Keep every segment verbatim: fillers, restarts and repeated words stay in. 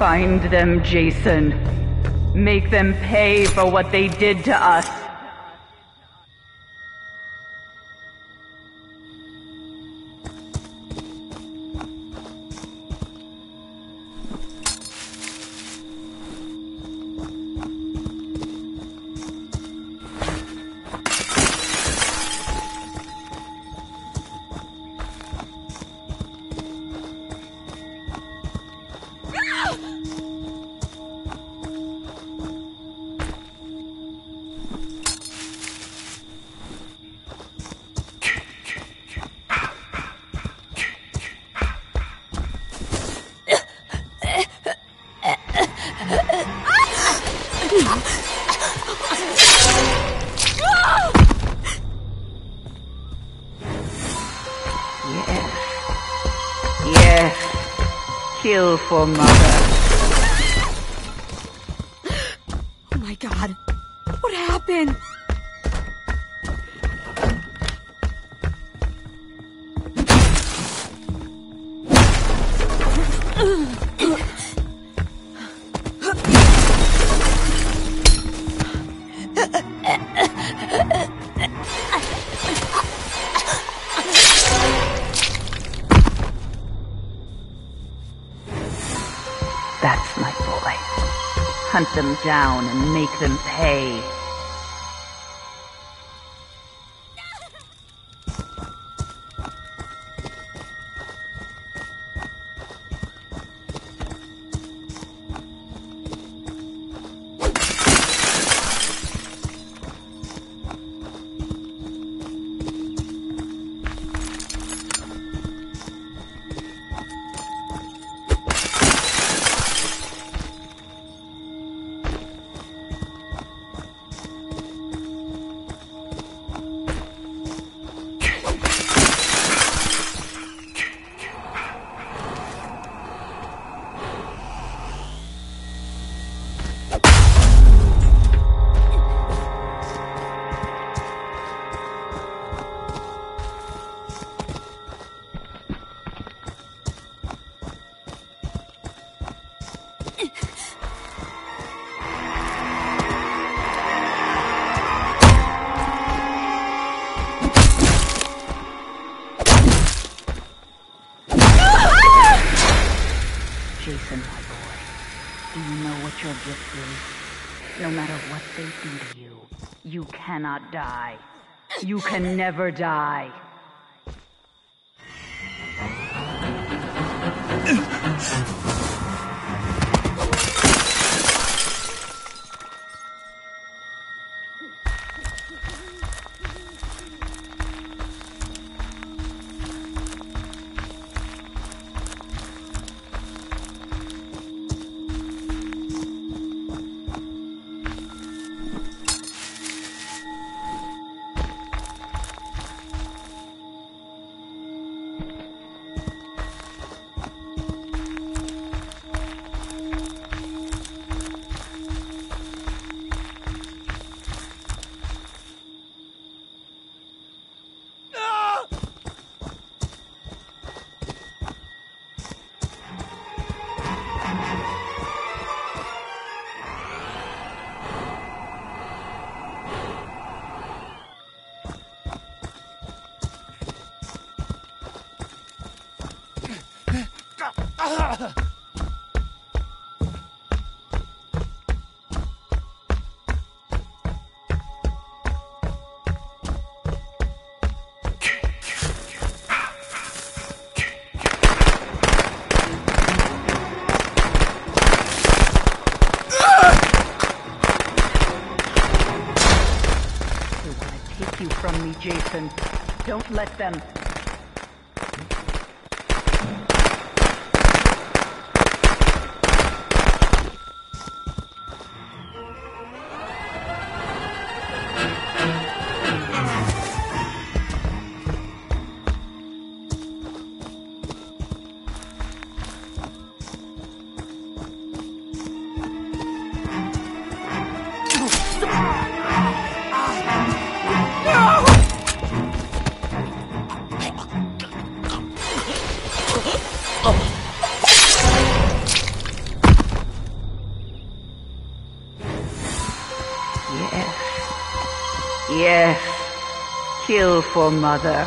Find them, Jason. Make them pay for what they did to us. Kill for Mother. Oh my God. What happened? That's my boy. Hunt them down and make them pay. Jason, my boy, do you know what your gift is? No matter what they do to you, you cannot die. You can never die. You from me, Jason. Don't let them. Yes. Kill for Mother.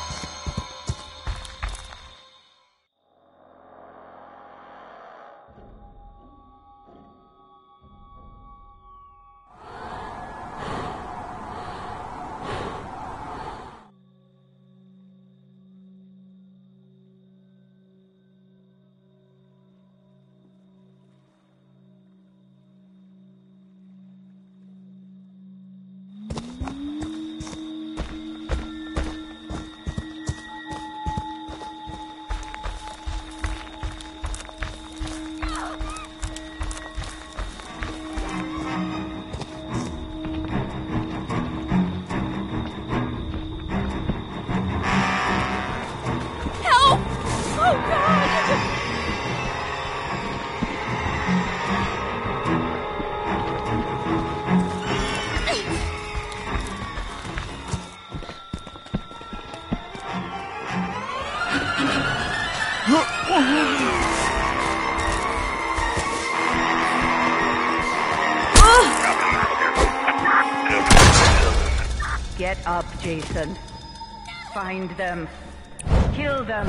Get up, Jason. Find them. Kill them.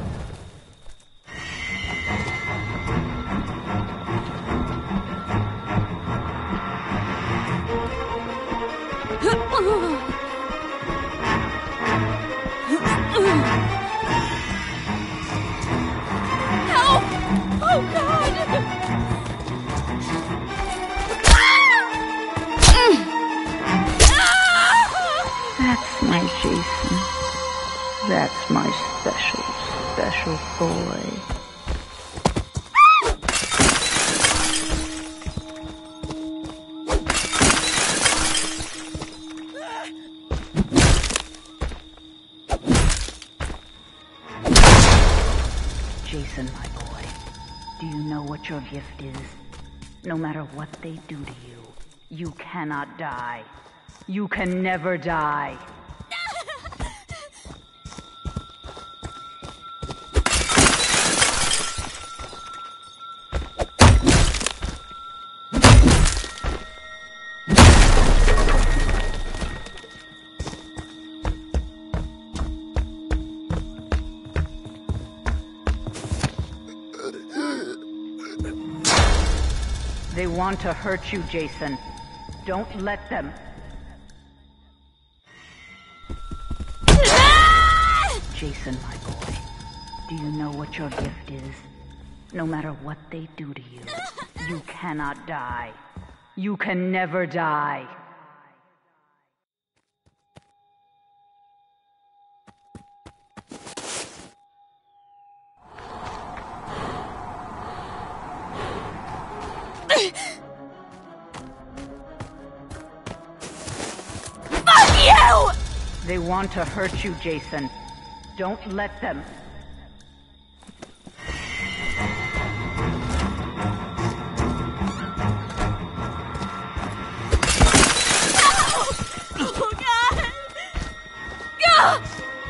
Help! Oh, God! That's my Jason. That's my special, special boy. Jason, my boy, do you know what your gift is? No matter what they do to you, you cannot die. You can never die. They want to hurt you, Jason. Don't let them. Jason, my boy, do you know what your gift is? No matter what they do to you, you cannot die. You can never die. Fuck you! They want to hurt you, Jason. Don't let them. Oh, God! God!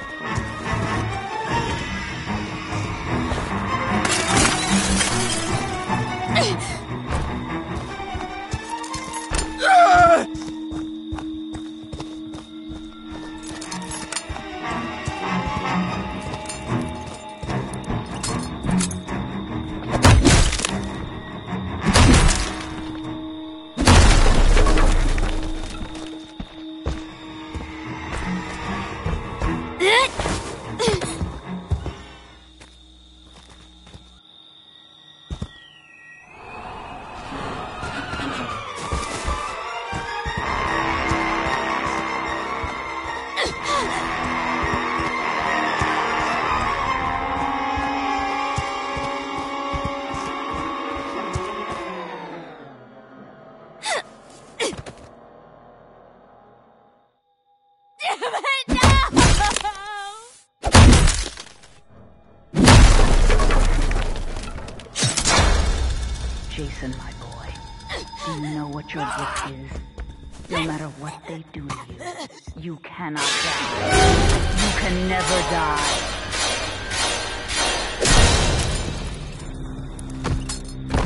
Jason, my boy, do you know what your gift is? No matter what they do to you, you cannot die. You can never die.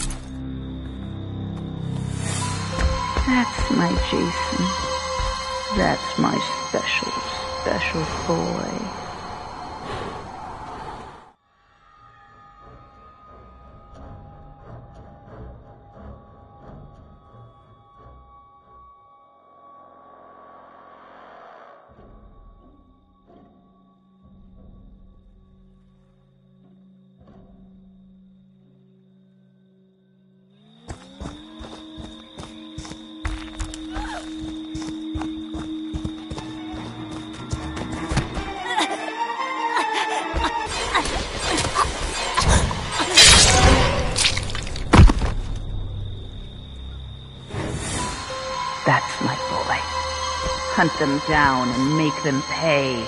That's my Jason. That's my special, special boy. That's my boy. Hunt them down and make them pay.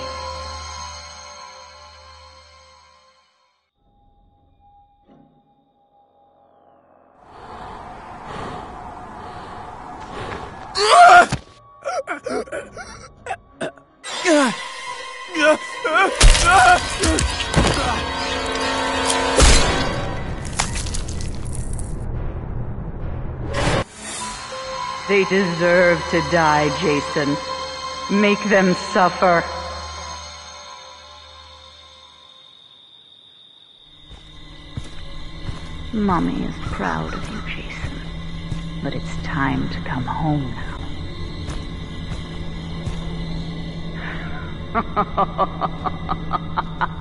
They deserve to die, Jason. Make them suffer. Mommy is proud of you, Jason. But it's time to come home now.